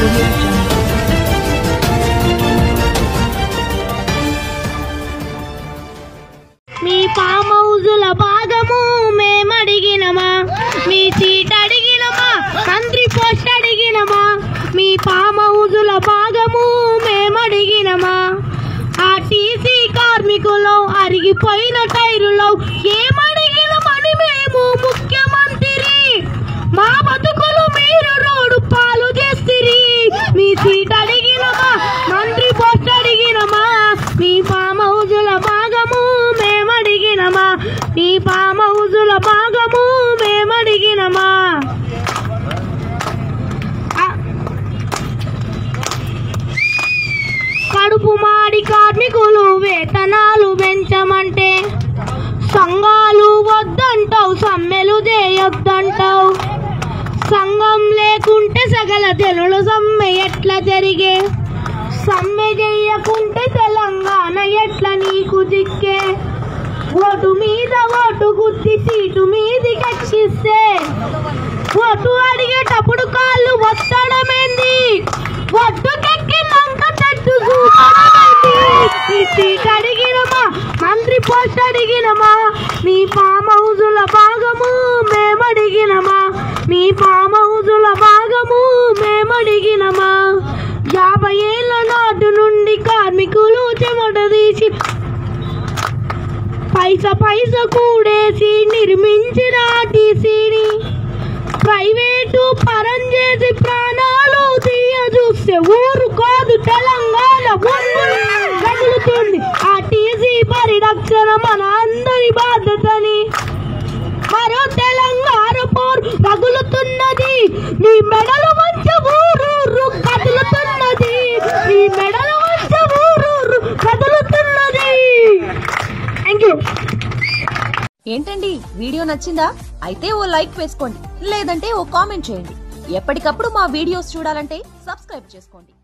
మీ form హౌజుల భాగము మేమడిగినమా, మీ seat అడిగినమా, మంత్రి post అడిగినమా, మీ form హౌజుల భాగము మేమడిగినమా, ఆర్టీసీ కార్మికులు అరిగిపోయిన టైరులో ఏమడిగినమని మేము ముఖ్యమంత్రి, మా బతుకులు మీరు రోడ్డు పాలు చేస్తిరి, మీ సీట్ అడిగినమా, మంత్రి పోస్ట్ అడిగినమా, మీ ఫామ్ హౌజుల భాగము మేమడిగినమా, మీ ఫామ్ హౌజుల భాగము మేమడిగినమా. కడుపు మాడి కార్మికులు వేతనాలు పెంచమంటే సంఘాలు వద్దంటావు, సమ్మెలు చేయొద్దంటావు, సంఘం లేకుంటే సగల తెలుల సమ్మె ఎట్లా జరిగే, సమ్మె చెయ్యకుంటే తెలంగాణ ఎట్లా నీకు దిక్కే, ఓటు మీద ఓటు గుద్ది సీటు మీది కక్షిస్తే ఓటు అడిగేటప్పుడు కాళ్ళు వస్తడమేంది, ఒడ్డుకెక్కినాక చెట్టు చూపడమేంది, ఈ సీట్ అడిగినమా, మంత్రి పోస్ట్ అడిగినమా, మీ ఫామ్ హౌజుల భాగము మేమడిగినమా, మీ ఫామ్ హౌజుల భాగము మేమడిగినమా. 50 ఏళ్ల నాటి నుండి కార్మికులు చెమట తీసి పైస కూడేసి నిర్మించిన ఆర్టీసీని ప్రైవేటు పరం చేసి ప్రాణాలు తీయ చూస్తే ఊరు కాదు తెలంగాణ కదులుతుంది. ఆర్టీసీ పరిరక్షణ మన అందరి బాధ్యతని, మరో తెలంగాణ పోరు తగులుతున్నది, మీ మెడలు వంచ ఊరు కదులుతున్నది, మీ మెడలు వంచ ఊరు కదులుతున్నది. Thank you. ఏంటండి వీడియో నచ్చిందా? అయితే ఓ లైక్ వేసుకోండి, లేదంటే ఓ కామెంట్ చేయండి. ఎప్పటికప్పుడు మా వీడియోస్ చూడాలంటే సబ్స్క్రైబ్ చేసుకోండి.